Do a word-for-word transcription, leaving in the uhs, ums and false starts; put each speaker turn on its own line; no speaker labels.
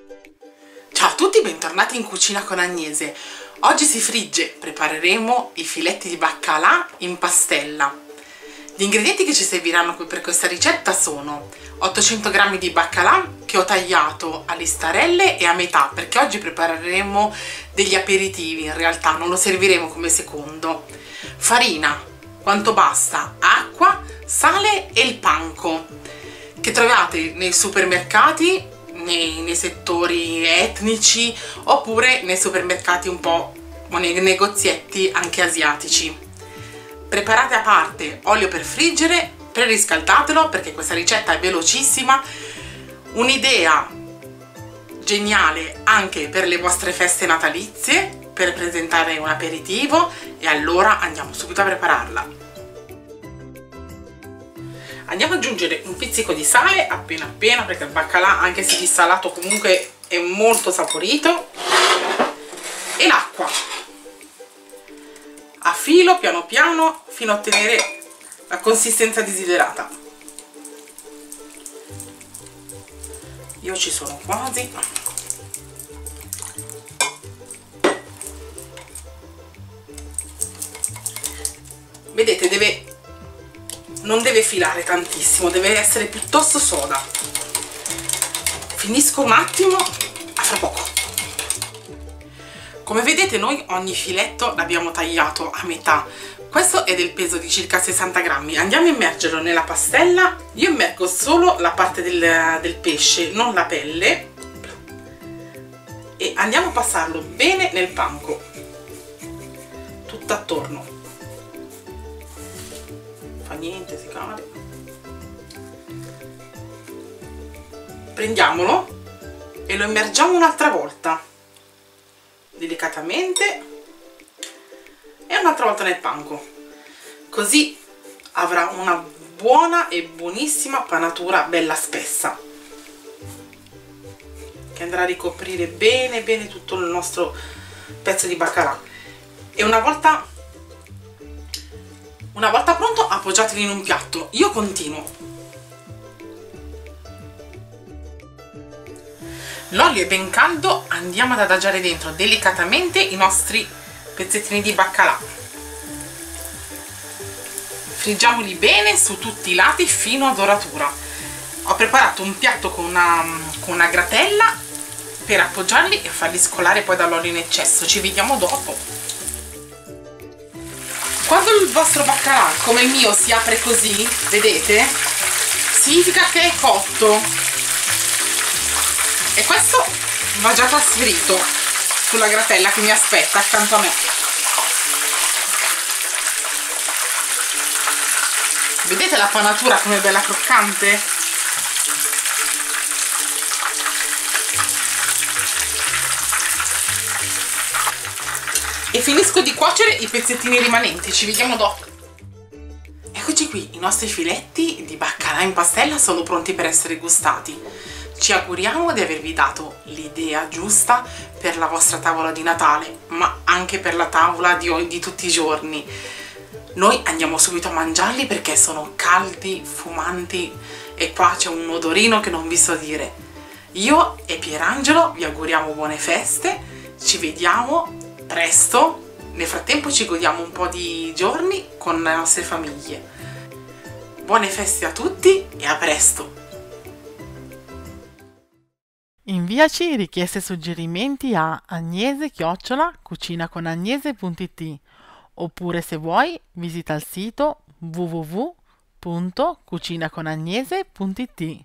Ciao a tutti, bentornati in Cucina con Agnese. Oggi si frigge, prepareremo i filetti di baccalà in pastella. Gli ingredienti che ci serviranno per questa ricetta sono ottocento grammi di baccalà che ho tagliato a listarelle e a metà, perché oggi prepareremo degli aperitivi, in realtà non lo serviremo come secondo. Farina, quanto basta, acqua, sale e il panko, che trovate nei supermercati, nei, nei settori etnici oppure nei supermercati un po' o nei negozietti anche asiatici. Preparate a parte olio per friggere, preriscaldatelo perché questa ricetta è velocissima, un'idea geniale anche per le vostre feste natalizie, per presentare un aperitivo, e allora andiamo subito a prepararla. Andiamo ad aggiungere un pizzico di sale appena appena, perché il baccalà, anche se dissalato, comunque è molto saporito, e l'acqua a filo piano piano fino a ottenere la consistenza desiderata. Io ci sono quasi. Vedete, deve non deve filare tantissimo, deve essere piuttosto soda. Finisco un attimo, a fra poco. Come vedete, noi ogni filetto l'abbiamo tagliato a metà. Questo è del peso di circa sessanta grammi. Andiamo a immergerlo nella pastella. Io immergo solo la parte del, del pesce, non la pelle, e andiamo a passarlo bene nel panko, tutto attorno. Fa niente, si cade. Prendiamolo e lo immergiamo un'altra volta, delicatamente, e un'altra volta nel panko, così avrà una buona e buonissima panatura bella spessa che andrà a ricoprire bene bene tutto il nostro pezzo di baccalà. E una volta una volta pronto, appoggiateli in un piatto. Io continuo. L'olio è ben caldo, andiamo ad adagiare dentro delicatamente i nostri pezzettini di baccalà. Friggiamoli bene su tutti i lati fino a doratura. Ho preparato un piatto con una, con una gratella per appoggiarli e farli scolare poi dall'olio in eccesso. Ci vediamo dopo. Quando il vostro baccalà, come il mio, si apre così, vedete? Significa che è cotto. E questo va già trasferito sulla gratella che mi aspetta accanto a me. Vedete la panatura come è bella croccante? E finisco di cuocere i pezzettini rimanenti, ci vediamo dopo. Eccoci qui, i nostri filetti di baccalà in pastella sono pronti per essere gustati. Ci auguriamo di avervi dato l'idea giusta per la vostra tavola di Natale, ma anche per la tavola di, di tutti i giorni. Noi andiamo subito a mangiarli perché sono caldi, fumanti, e qua c'è un odorino che non vi so dire. Io e Pierangelo vi auguriamo buone feste, ci vediamo presto. Nel frattempo ci godiamo un po' di giorni con le nostre famiglie. Buone feste a tutti e a presto!
Inviaci richieste e suggerimenti a agnese chiocciola cucinaconagnese punto it, oppure, se vuoi, visita il sito w w w punto cucinaconagnese punto it.